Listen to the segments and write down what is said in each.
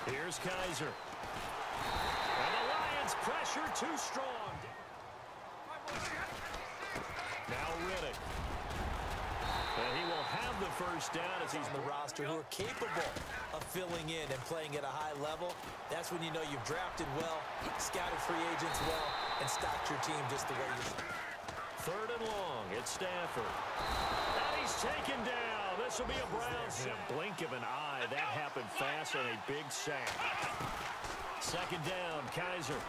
Here's Kaiser. And the Lions pressure too strong. Now Riddick. And he will have the first down as he's on the roster who are capable of filling in and playing at a high level. That's when you know you've drafted well, scouted free agents well, and stocked your team just the way you should. Third and long. It's Stafford. And he's taken down. This will be a Browns. In a blink of an eye, that happened fast on a big sack. Second down, Kaiser.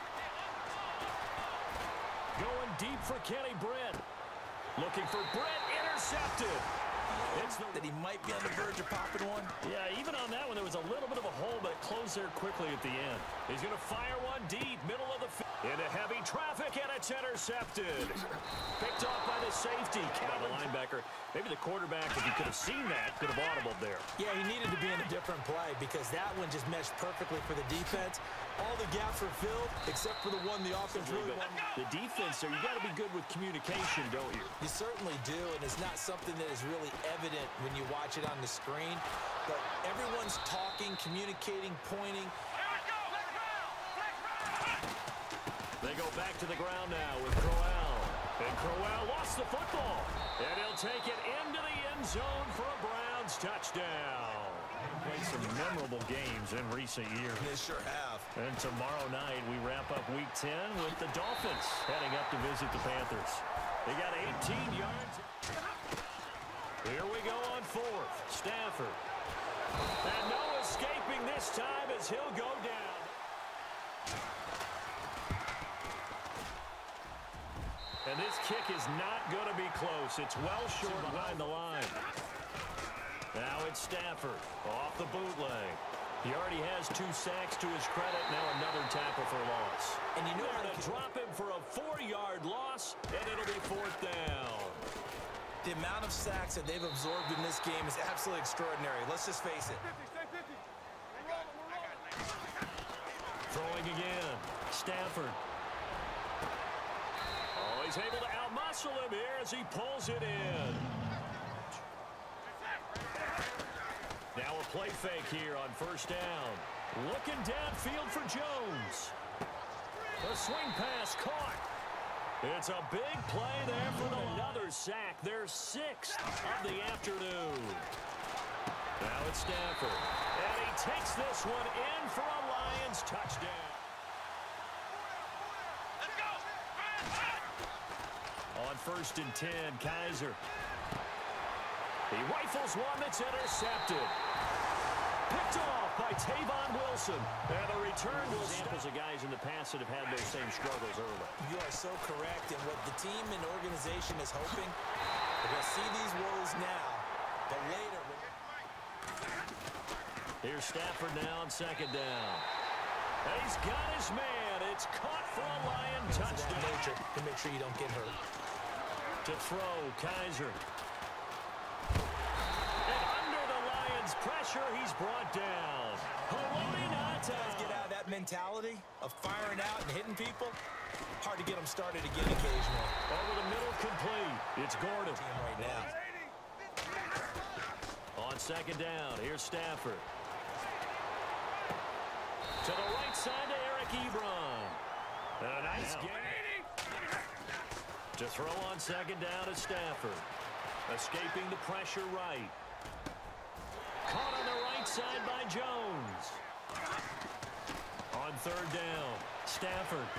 Going deep for Kenny Britt. Looking for Britt, intercepted. That he might be on the verge of popping one. Yeah, even on that one, there was a little bit of a hole, but it closed there quickly at the end. He's going to fire one deep, middle of the field. Into heavy traffic, and it's intercepted. Picked off by the safety. By the linebacker. Maybe the quarterback, if he could have seen that, could have audibled there. Yeah, he needed to be in a different play because that one just meshed perfectly for the defense. All the gaps were filled except for the one the offense really wanted. The defense there, you got to be good with communication, don't you? You certainly do, and it's not something that is really evident when you watch it on the screen. But everyone's talking, communicating, pointing. They go back to the ground now with Crowell. And Crowell lost the football. And he'll take it into the end zone for a Browns touchdown. Played some memorable games in recent years. They sure have. And tomorrow night, we wrap up Week 10 with the Dolphins heading up to visit the Panthers. They got 18 yards. Here we go on fourth. Stafford. And no escaping this time as he'll go down. And this kick is not going to be close. It's well short behind the line. Now it's Stafford off the bootleg. He already has 2 sacks to his credit. Now another tackle for loss. And you know how to drop him for a 4-yard loss, and it'll be fourth down. The amount of sacks that they've absorbed in this game is absolutely extraordinary. Let's just face it. Throwing again. Stafford. Oh, he's able to outmuscle him here as he pulls it in. Now a play fake here on first down. Looking downfield for Jones. A swing pass caught. It's a big play there for another sack. Their 6th of the afternoon. Now it's Stafford. And he takes this one in for a Lions touchdown. Let's go! On first and 10, Kaiser. He rifles one that's intercepted. Picked off by Tavon Wilson. And the return will examples of guys in the past that have had those same struggles early. You are so correct. And what the team and organization is hoping, they're going to see these woes now, but later. Here's Stafford now on second down. And he's got his man. It's caught for a Lion touchdown. To make sure you don't get hurt. To throw, Kaiser. Pressure, he's brought down. Guys get out of that mentality of firing out and hitting people. Hard to get them started again occasionally. Over the middle, complete. It's Gordon. Right now. On second down, here's Stafford. To the right side to Eric Ebron. And a nice game. To throw on second down is Stafford. Escaping the pressure right. Caught on the right side by Jones. On third down, Stafford.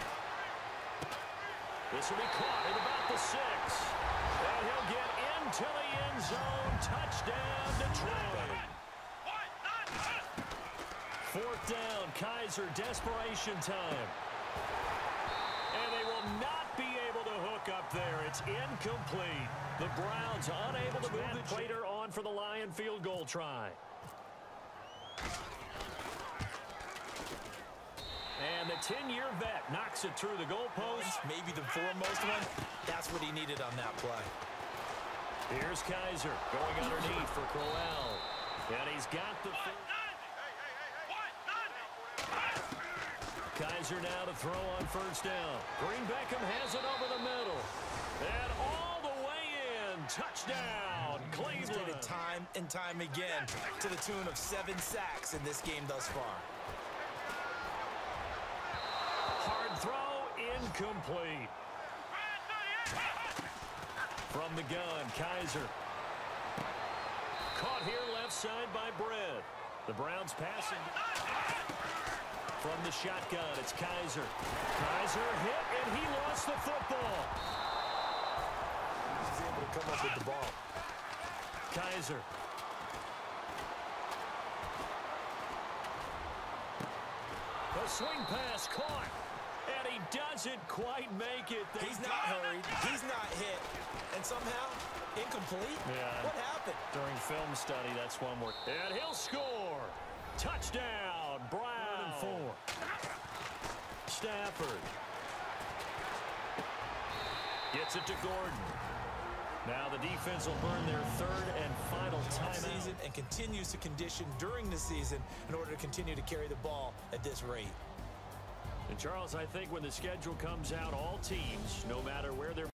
This will be caught at about the 6. And he'll get into the end zone. Touchdown, Detroit. Fourth down, Kaiser, desperation time. And they will not be able to hook up there. It's incomplete. The Browns unable to move it later on for the Lion field goal try. And the 10-year vet knocks it through the goalpost. Maybe the foremost one. That's what he needed on that play. Here's Kaiser going underneath for Crowell. And he's got the... Kaiser now to throw on first down. Green Beckham has it over the middle. And all the way in. Touchdown, Cleveland. Did it time and time again to the tune of 7 sacks in this game thus far. Incomplete. From the gun, Kaiser. Caught here left side by Brett. The Browns passing. From the shotgun, it's Kaiser. Kaiser hit, and he lost the football. He's able to come up with the ball. Kaiser. The swing pass caught. And he doesn't quite make it. He's not hurried. He's not hit. And somehow, incomplete? Yeah. What happened? During film study, that's one more. And he'll score. Touchdown, Brown. 4. Stafford. Gets it to Gordon. Now the defense will burn their third and final timeout. And continues to condition during the season in order to continue to carry the ball at this rate. And Charles, I think when the schedule comes out, all teams, no matter where they're